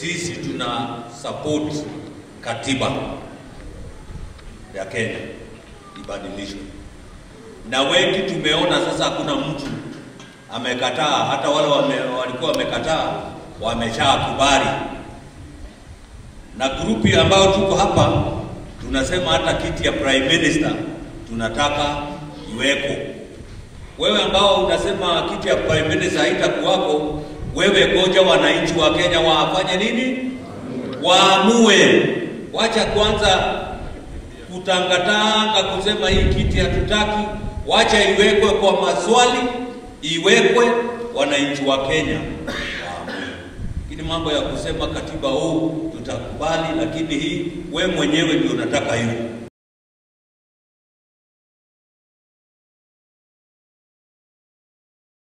sisi tuna support katiba ya Kenya ibadilishwe. Na wengi tumeona sasa hakuna mtu amekataa, hata wale walikuwa wamekataa wameshakubali. Na grupi ambao tuko hapa tunasema hata kiti ya prime minister tunataka iweko. Wewe ambao unasema kiti ya prime minister haitakuwako, wewe ngoja wananchi wa Kenya wafanye nini? Waamue. Wacha kwanza kutangatanga kusema hii kiti hatutaki. Wacha iwekwe kwa maswali, iwekwe, wananchi wa Kenya waamue. Lakini mambo ya kusema katiba huu tutakubali, lakini hii wewe mwenyewe ndio unataka hiyo.